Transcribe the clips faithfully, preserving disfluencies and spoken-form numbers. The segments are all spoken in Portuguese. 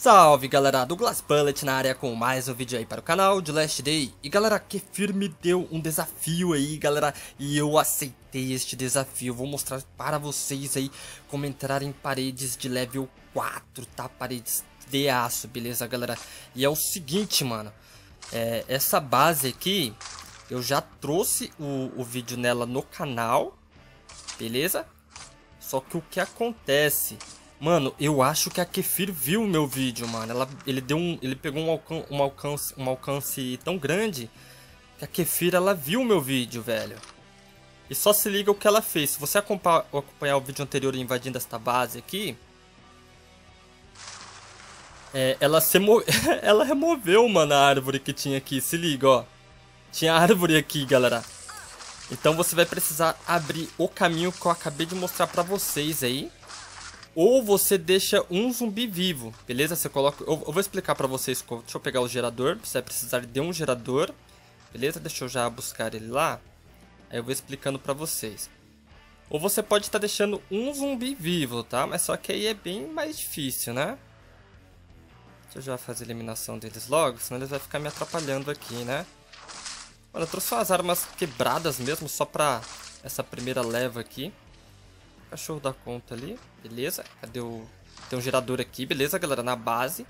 Salve galera, Douglas Bullet na área com mais um vídeo aí para o canal de Last Day. E galera, Kefir me deu um desafio aí galera, e eu aceitei este desafio. Vou mostrar para vocês aí como entrar em paredes de level quatro, tá? Paredes de aço, beleza galera? E é o seguinte mano, é, essa base aqui, eu já trouxe o, o vídeo nela no canal, beleza? Só que o que acontece... Mano, eu acho que a Kefir viu o meu vídeo, mano. Ela, ele, deu um, ele pegou um, alcan um, alcance, um alcance tão grande que a Kefir, ela viu o meu vídeo, velho. E só se liga o que ela fez. Se você acompanhar, acompanhar o vídeo anterior invadindo esta base aqui... É, ela, se ela removeu, mano, a árvore que tinha aqui. Se liga, ó. Tinha árvore aqui, galera. Então você vai precisar abrir o caminho que eu acabei de mostrar pra vocês aí. Ou você deixa um zumbi vivo, beleza? Você coloca... Eu, eu vou explicar pra vocês. Deixa eu pegar o gerador. Você vai precisar de um gerador, beleza? Deixa eu já buscar ele lá. Aí eu vou explicando pra vocês. Ou você pode estar deixando um zumbi vivo, tá? Mas só que aí é bem mais difícil, né? Deixa eu já fazer a eliminação deles logo, senão eles vão ficar me atrapalhando aqui, né? Mano, eu trouxe umas armas quebradas mesmo, só pra essa primeira leva aqui. Cachorro da conta ali, beleza? Cadê o... Tem um gerador aqui, beleza, galera? Na base.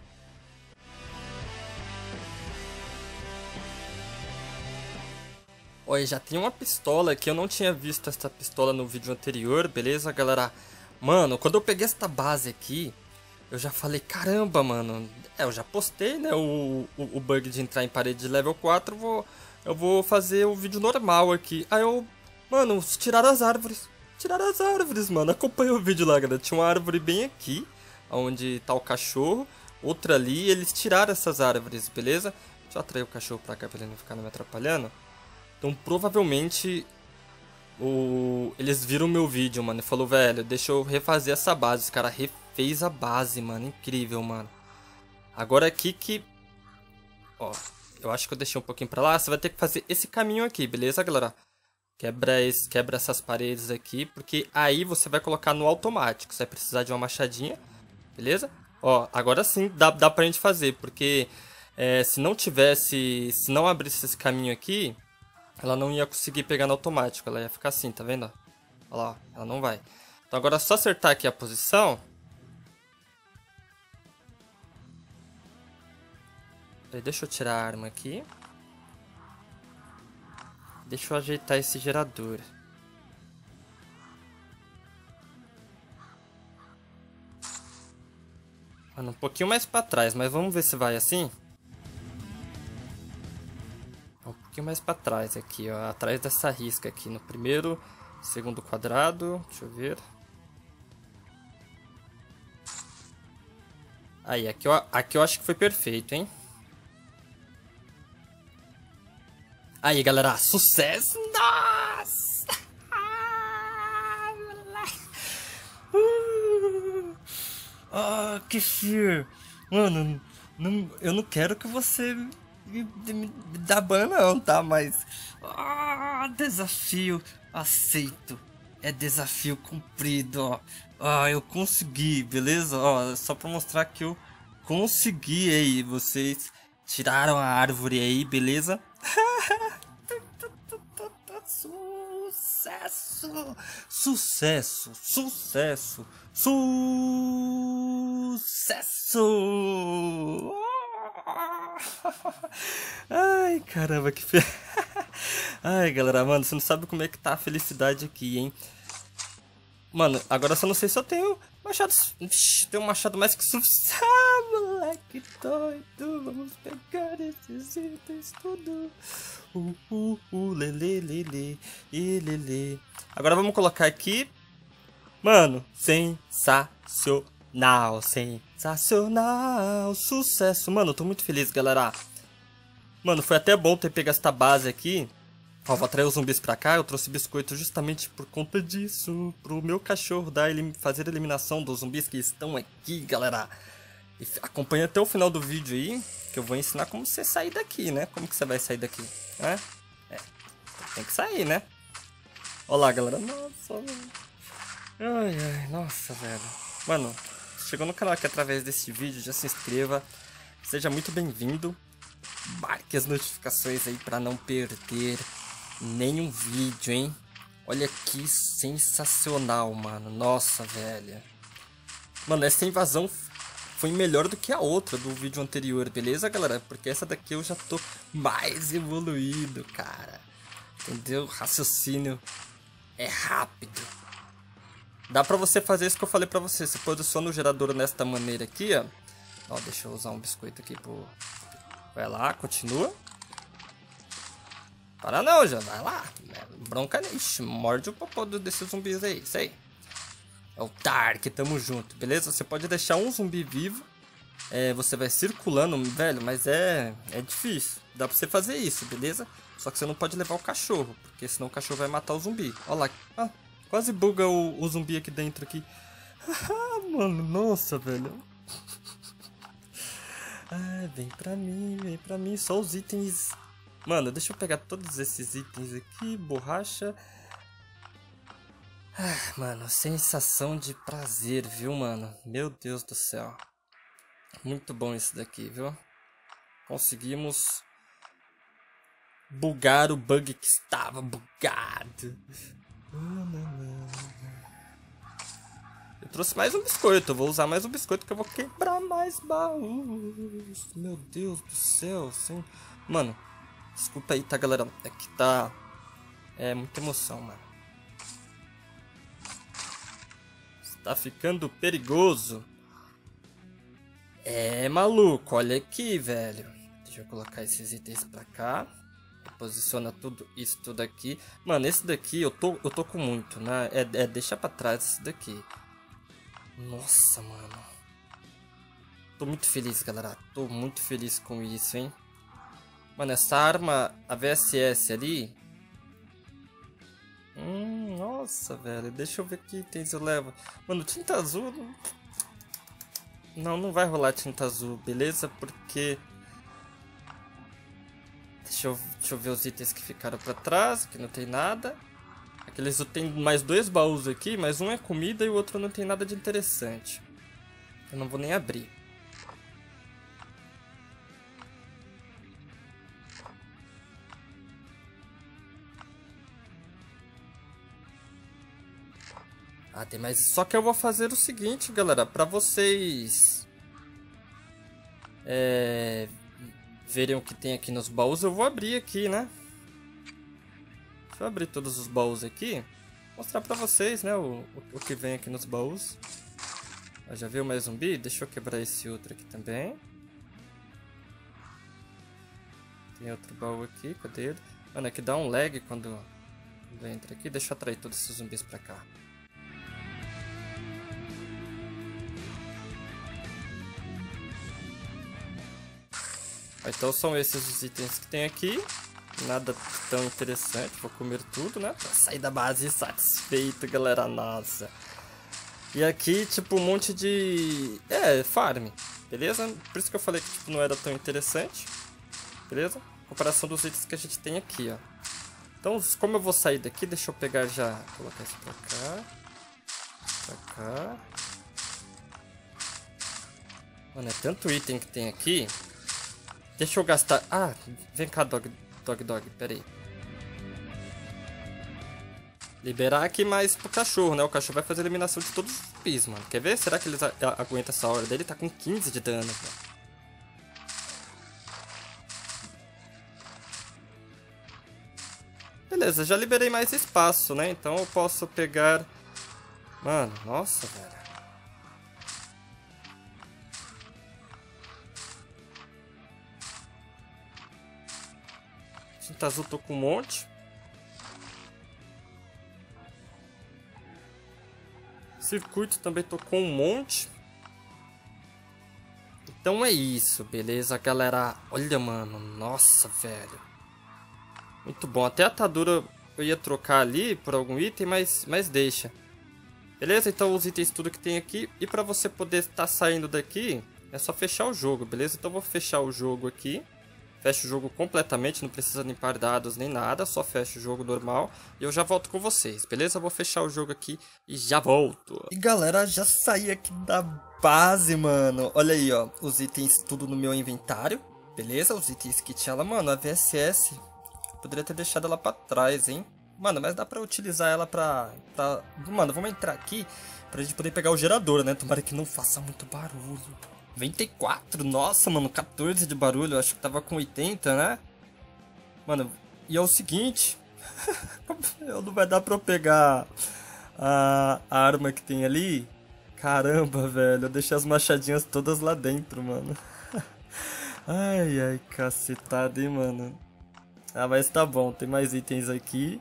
Olha, já tem uma pistola aqui. Eu não tinha visto essa pistola no vídeo anterior, beleza, galera? Mano, quando eu peguei esta base aqui, eu já falei, caramba, mano. É, eu já postei, né, o, o, o bug de entrar em parede de level quatro. Eu vou, eu vou fazer o vídeo normal aqui. Aí eu... Mano, tiraram as árvores. Tiraram as árvores, mano. Acompanha o vídeo lá, galera. Tinha uma árvore bem aqui, onde tá o cachorro. Outra ali, e eles tiraram essas árvores, beleza? Deixa eu atrair o cachorro pra cá pra ele não ficar me atrapalhando. Então, provavelmente, o... eles viram o meu vídeo, mano. E falou, velho, deixa eu refazer essa base. Os cara refez a base, mano. Incrível, mano. Agora aqui que... Ó, eu acho que eu deixei um pouquinho pra lá. Você vai ter que fazer esse caminho aqui, beleza, galera? Quebra, esse, quebra essas paredes aqui, porque aí você vai colocar no automático. Você vai precisar de uma machadinha, beleza? Ó, agora sim dá, dá pra gente fazer, porque é, se não tivesse, se não abrisse esse caminho aqui, ela não ia conseguir pegar no automático, ela ia ficar assim, tá vendo? Olha lá, ó, ela não vai. Então agora é só acertar aqui a posição. Deixa eu tirar a arma aqui. Deixa eu ajeitar esse gerador. Mano, um pouquinho mais pra trás, mas vamos ver se vai assim. Um pouquinho mais pra trás aqui, ó. Atrás dessa risca aqui. No primeiro, segundo quadrado. Deixa eu ver. Aí, aqui eu, aqui eu acho que foi perfeito, hein? Aí, galera, sucesso! Nossa! Ah, Kefir! Mano, não, eu não quero que você me, me, me dá ban não, tá? Mas... Ah, desafio aceito. É desafio cumprido, ó. Ah, eu consegui, beleza? Ó, só pra mostrar que eu consegui aí. Vocês tiraram a árvore aí, beleza? Sucesso! Sucesso! Sucesso! Sucesso! Ai, caramba, que fe... Ai, galera, mano, você não sabe como é que tá a felicidade aqui, hein? Mano, agora eu só não sei se eu tenho machado... Ixi, tenho um machado mais que suficiente. Ah, moleque doido, vamos pegar esses itens tudo. Uh, uh, uh, lele, lele, e lele. Agora vamos colocar aqui. Mano, sensacional, sensacional, sucesso. Mano, eu tô muito feliz, galera. Mano, foi até bom ter pego esta base aqui. Ó, vou atrair os zumbis pra cá. Eu trouxe biscoito justamente por conta disso. Pro meu cachorro dar, elim fazer a eliminação dos zumbis que estão aqui, galera. E acompanha até o final do vídeo aí, que eu vou ensinar como você sair daqui, né? Como que você vai sair daqui, né? É, tem que sair, né? Olha lá, galera. Nossa, velho. Ai, ai, nossa, velho. Mano, chegou no canal aqui através desse vídeo, já se inscreva. Seja muito bem-vindo. Marque as notificações aí pra não perder nenhum vídeo, hein? Olha que sensacional, mano. Nossa, velho. Mano, essa invasão foi melhor do que a outra do vídeo anterior, beleza, galera? Porque essa daqui eu já tô mais evoluído, cara. Entendeu? O raciocínio é rápido. Dá pra você fazer isso que eu falei pra você. Você posiciona o gerador nesta maneira aqui, ó. Ó, deixa eu usar um biscoito aqui pro... Vai lá, continua. Para não, já vai lá. Bronca, ixi, morde o popô desses zumbis aí, isso aí. É o Dark, tamo junto, beleza? Você pode deixar um zumbi vivo. É, você vai circulando, velho, mas é, é difícil. Dá pra você fazer isso, beleza? Só que você não pode levar o cachorro, porque senão o cachorro vai matar o zumbi. Olha lá, ah, quase buga o, o zumbi aqui dentro aqui. Ah, mano, nossa, velho. Ah, vem pra mim, vem pra mim. Só os itens... Mano, deixa eu pegar todos esses itens aqui. Borracha. Ah, mano, sensação de prazer, viu, mano? Meu Deus do céu. Muito bom isso daqui, viu? Conseguimos bugar o bug que estava bugado. Eu trouxe mais um biscoito. Eu vou usar mais um biscoito que eu vou quebrar mais baús. Meu Deus do céu. Sim. Mano, desculpa aí, tá, galera? É que tá... É muita emoção, mano. Tá ficando perigoso. É, maluco. Olha aqui, velho. Deixa eu colocar esses itens pra cá. Posiciona tudo isso tudo aqui. Mano, esse daqui eu tô, eu tô com muito, né? É, é deixar pra trás esse daqui. Nossa, mano. Tô muito feliz, galera. Tô muito feliz com isso, hein? Mano, essa arma, a V S S ali... Hum, nossa, velho. Deixa eu ver que itens eu levo. Mano, tinta azul... Não, não vai rolar tinta azul, beleza? Porque... Deixa eu, deixa eu ver os itens que ficaram pra trás. Aqui não tem nada. Aqueles tem mais dois baús aqui, mas um é comida e o outro não tem nada de interessante. Eu não vou nem abrir. Ah, tem mais. Só que eu vou fazer o seguinte, galera, pra vocês é, verem o que tem aqui nos baús, eu vou abrir aqui, né? Deixa eu abrir todos os baús aqui. Mostrar pra vocês, né, o, o, o que vem aqui nos baús. Ah, já viu mais zumbi? Deixa eu quebrar esse outro aqui também. Tem outro baú aqui, cadê ele? Mano, é que dá um lag quando, quando entra aqui. Deixa eu atrair todos esses zumbis pra cá. Então são esses os itens que tem aqui. Nada tão interessante. Vou comer tudo, né? Pra sair da base satisfeito, galera. Nossa. E aqui, tipo, um monte de... É, farm. Beleza? Por isso que eu falei que tipo, não era tão interessante. Beleza? Comparação dos itens que a gente tem aqui, ó. Então, como eu vou sair daqui, deixa eu pegar já... Vou colocar isso pra cá. Pra cá. Mano, é tanto item que tem aqui... Deixa eu gastar... Ah, vem cá, dog, dog, dog, pera aí. Liberar aqui mais pro cachorro, né? O cachorro vai fazer a eliminação de todos os zumbis, mano. Quer ver? Será que eles aguentam essa hora dele? Tá com quinze de dano, velho. Beleza, já liberei mais espaço, né? Então eu posso pegar... Mano, nossa, velho. Tinta azul tô com um monte. Circuito também tô com um monte. Então é isso, beleza, galera? Olha, mano, nossa, velho. Muito bom. Até a atadura eu ia trocar ali por algum item, mas, mas deixa. Beleza? Então os itens tudo que tem aqui. E pra você poder estar saindo daqui, é só fechar o jogo, beleza? Então eu vou fechar o jogo aqui. Fecha o jogo completamente, não precisa limpar dados nem nada, só fecha o jogo normal e eu já volto com vocês, beleza? Eu vou fechar o jogo aqui e já volto. E galera, já saí aqui da base, mano. Olha aí, ó, os itens tudo no meu inventário, beleza? Os itens que tinha lá, mano, a V S S, poderia ter deixado ela pra trás, hein? Mano, mas dá pra utilizar ela pra, pra... Mano, vamos entrar aqui pra gente poder pegar o gerador, né? Tomara que não faça muito barulho. noventa e quatro, nossa, mano, quatorze de barulho, acho que tava com oitenta, né? Mano, e é o seguinte, eu não vai dar pra eu pegar a, a arma que tem ali. Caramba, velho, eu deixei as machadinhas todas lá dentro, mano. Ai, ai, cacetada, hein, mano. Ah, mas tá bom, tem mais itens aqui.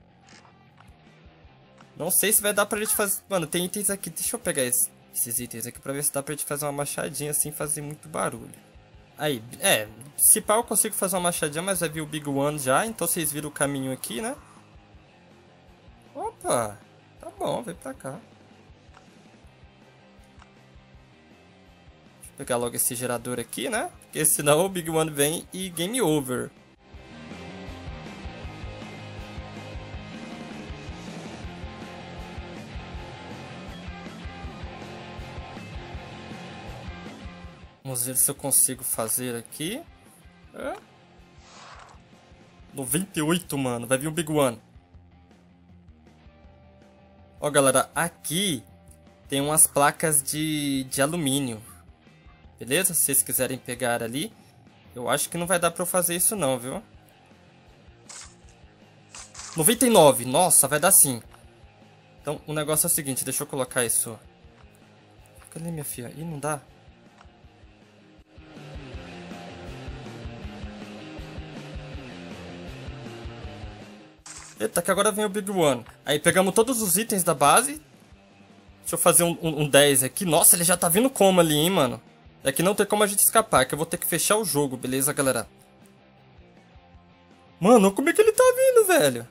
Não sei se vai dar pra gente fazer... Mano, tem itens aqui, deixa eu pegar esse... esses itens aqui pra ver se dá pra gente fazer uma machadinha assim, fazer muito barulho. Aí, é, se pá eu consigo fazer uma machadinha, mas vai vir o Big One já, então vocês viram o caminho aqui, né? Opa, tá bom, vem pra cá. Deixa eu pegar logo esse gerador aqui, né? Porque senão o Big One vem e game over. Vamos ver se eu consigo fazer aqui. É. noventa e oito, mano. Vai vir o Big One. Ó, galera. Aqui tem umas placas de, de alumínio. Beleza? Se vocês quiserem pegar ali. Eu acho que não vai dar pra eu fazer isso não, viu? noventa e nove. Nossa, vai dar sim. Então, o negócio é o seguinte. Deixa eu colocar isso. Cadê minha filha? Ih, não dá. Eita, que agora vem o Big One. Aí pegamos todos os itens da base. Deixa eu fazer um, um, um dez aqui. Nossa, ele já tá vindo como ali, hein, mano. É que não tem como a gente escapar, que eu vou ter que fechar o jogo, beleza, galera? Mano, como é que ele tá vindo, velho?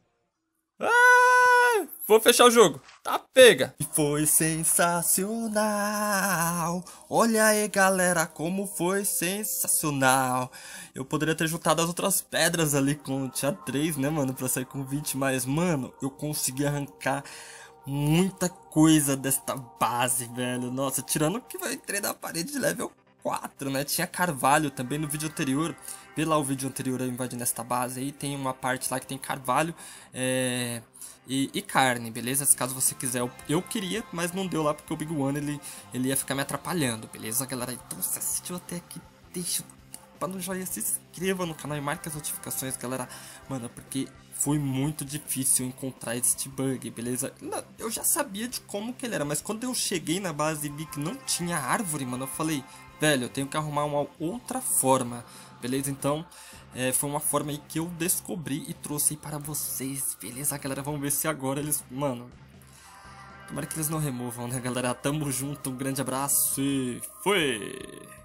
Ah, vou fechar o jogo. Tá, pega. E foi sensacional. Olha aí, galera, como foi sensacional. Eu poderia ter juntado as outras pedras ali com... Tinha três, né, mano, pra sair com vinte. Mas, mano, eu consegui arrancar muita coisa desta base, velho. Nossa, tirando que eu entrei na parede de level quatro, né? Tinha carvalho também no vídeo anterior. Vê lá o vídeo anterior eu invadindo esta base aí. Tem uma parte lá que tem carvalho é... e, e carne, beleza? Se caso você quiser. Eu, eu queria, mas não deu lá porque o Big One ele, ele ia ficar me atrapalhando, beleza, galera? Então se assistiu até aqui, deixa o para no joinha, se inscreva no canal e marque as notificações, galera. Mano, porque foi muito difícil encontrar este bug, beleza? Eu já sabia de como que ele era, mas quando eu cheguei na base e vi que não tinha árvore, mano, eu falei, velho, eu tenho que arrumar uma outra forma, beleza? Então, é, foi uma forma aí que eu descobri e trouxe aí para vocês, beleza, galera? Vamos ver se agora eles, mano... Tomara que eles não removam, né, galera? Tamo junto, um grande abraço e foi!